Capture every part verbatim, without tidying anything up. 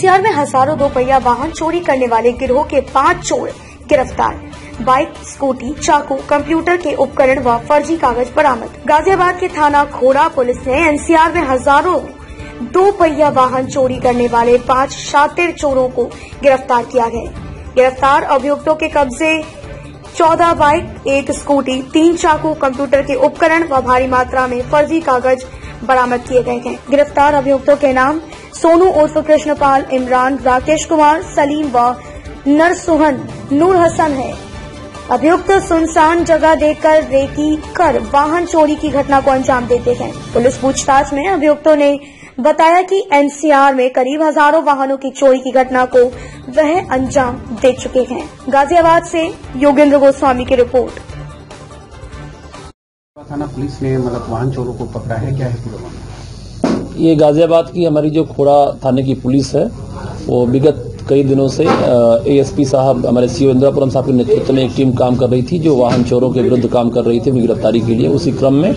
NCR में हजारों दो पहिया वाहन चोरी करने वाले गिरोह के पांच चोर गिरफ्तार। बाइक, स्कूटी, चाकू, कंप्यूटर के उपकरण व फर्जी कागज बरामद। गाजियाबाद के थाना खोड़ा पुलिस ने एनसीआर में हजारों दो पहिया वाहन चोरी करने वाले पांच शातिर चोरों को गिरफ्तार किया गया। गिरफ्तार अभियुक्तों के कब्जे चौदह बाइक, एक स्कूटी, तीन चाकू, कंप्यूटर के उपकरण व भारी मात्रा में फर्जी कागज बरामद किए गए हैं। गिरफ्तार अभियुक्तों के नाम सोनू उर्फ कृष्णपाल, इमरान, राकेश कुमार, सलीम व नरसुहन नूर हसन है। अभियुक्त सुनसान जगह देखकर रेकी कर वाहन चोरी की घटना को अंजाम देते हैं। पुलिस पूछताछ में अभियुक्तों ने बताया कि एनसीआर में करीब हजारों वाहनों की चोरी की घटना को वह अंजाम दे चुके हैं। गाजियाबाद से योगेंद्र गोस्वामी की रिपोर्ट। थाना पुलिस ने मतलब वाहन चोरों को पकड़ा है, क्या है पूरा मामला? ये गाजियाबाद की हमारी जो खोड़ा थाने की पुलिस है वो विगत कई दिनों से एएसपी साहब हमारे सी इंद्रापुरम साहब के नेतृत्व में एक टीम काम कर रही थी जो वाहन चोरों के विरुद्ध काम कर रही थी उनकी गिरफ्तारी के लिए। उसी क्रम में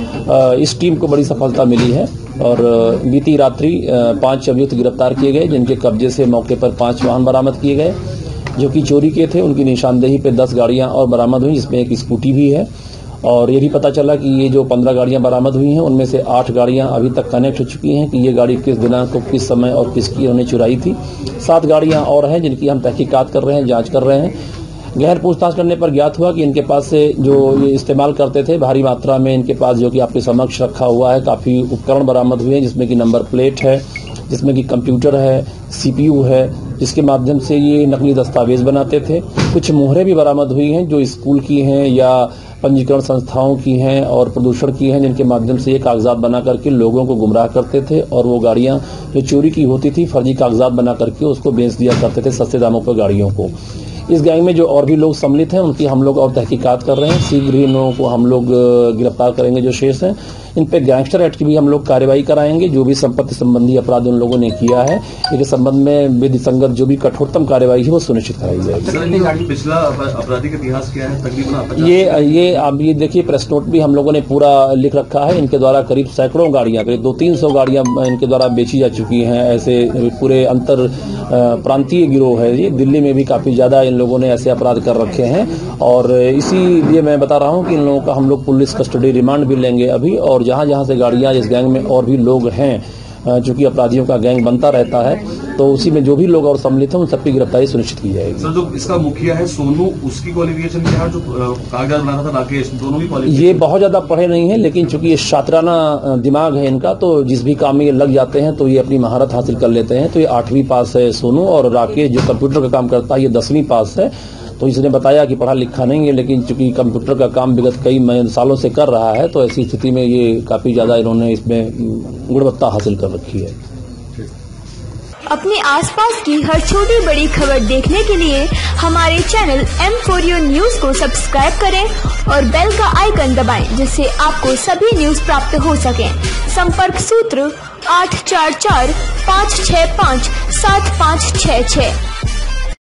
इस टीम को बड़ी सफलता मिली है और बीती रात्रि पांच अभियुक्त गिरफ्तार किए गए जिनके कब्जे से मौके पर पांच वाहन बरामद किए गए जो कि चोरी के थे। उनकी निशानदेही पे दस गाड़ियां और बरामद हुई जिसमें एक स्कूटी भी है और ये भी पता चला कि ये जो पंद्रह गाड़ियां बरामद हुई हैं उनमें से आठ गाड़ियां अभी तक कनेक्ट हो चुकी हैं कि ये गाड़ी किस दिनांक को, किस समय और किसकी उन्होंने चुराई थी। सात गाड़ियां और हैं जिनकी हम तहकीकात कर रहे हैं, जांच कर रहे हैं। गहन पूछताछ करने पर ज्ञात हुआ कि इनके पास से जो ये इस्तेमाल करते थे भारी मात्रा में इनके पास जो कि आपके समक्ष रखा हुआ है काफी उपकरण बरामद हुए हैं जिसमें कि नंबर प्लेट है, जिसमें कि कंप्यूटर है, सीपीयू है, जिसके माध्यम से ये नकली दस्तावेज बनाते थे। कुछ मोहरें भी बरामद हुई हैं जो स्कूल की हैं या पंजीकरण संस्थाओं की हैं और प्रदूषण की हैं जिनके माध्यम से ये कागजात बना करके लोगों को गुमराह करते थे और वो गाड़ियां जो चोरी की होती थी फर्जी कागजात बना करके उसको बेच दिया करते थे सस्ते दामों पर गाड़ियों को। इस गैंग में जो और भी लोग सम्मिलित हैं उनकी हम लोग और तहकीकात कर रहे हैं। शीघ्र ही इन लोगों को हम लोग गिरफ्तार करेंगे जो शेष हैं। इन पे गैंगस्टर एक्ट की भी हम लोग कार्रवाई कराएंगे। जो भी संपत्ति संबंधी अपराध उन लोगों ने किया है इसके संबंध में विधि संगत जो भी कठोरतम कार्रवाई है वो सुनिश्चित कराई जाएगी। पिछला आपराधिक इतिहास क्या है तकरीबन? ये ये आप ये देखिए प्रेस नोट भी हम लोगों ने पूरा लिख रखा है। इनके द्वारा करीब सैकड़ों गाड़ियां करीब दो तीन सौ गाड़ियां इनके द्वारा बेची जा चुकी हैं। ऐसे पूरे अंतर प्रांतीय गिरोह है ये। दिल्ली में भी काफी ज्यादा इन लोगों ने ऐसे अपराध कर रखे हैं और इसीलिए मैं बता रहा हूं कि इन लोगों का हम लोग पुलिस कस्टडी रिमांड भी लेंगे अभी और जहां जहां से गाड़ियां इस गैंग में और भी लोग हैं चूंकि अपराधियों का गैंग बनता रहता है तो उसी में जो भी लोग और सम्मिलित हैं उन सबकी गिरफ्तारी सुनिश्चित की जाएगी। सर जो इसका मुखिया है सोनू उसकी क्वालिफिकेशन क्या है? जो कागजात बना था राकेश दोनों भी ये बहुत ज्यादा पढ़े नहीं है लेकिन चूंकि ये शातराना दिमाग है इनका तो जिस भी काम में ये लग जाते हैं तो ये अपनी महारत हासिल कर लेते हैं। तो ये आठवीं पास है सोनू और राकेश जो कंप्यूटर का काम करता है ये दसवीं पास है। तो इसने बताया कि पढ़ा लिखा नहीं है लेकिन चूंकि कंप्यूटर का काम विगत कई सालों से कर रहा है तो ऐसी स्थिति में ये काफी ज्यादा इन्होंने इसमें गुणवत्ता हासिल कर रखी है। अपने आसपास की हर छोटी बड़ी खबर देखने के लिए हमारे channel M four U news को सब्सक्राइब करें और बेल का आइकन दबाएं जिससे आपको सभी न्यूज प्राप्त हो सके। संपर्क सूत्र आठ चार चार पाँच छह पाँच सात पाँच छह छह।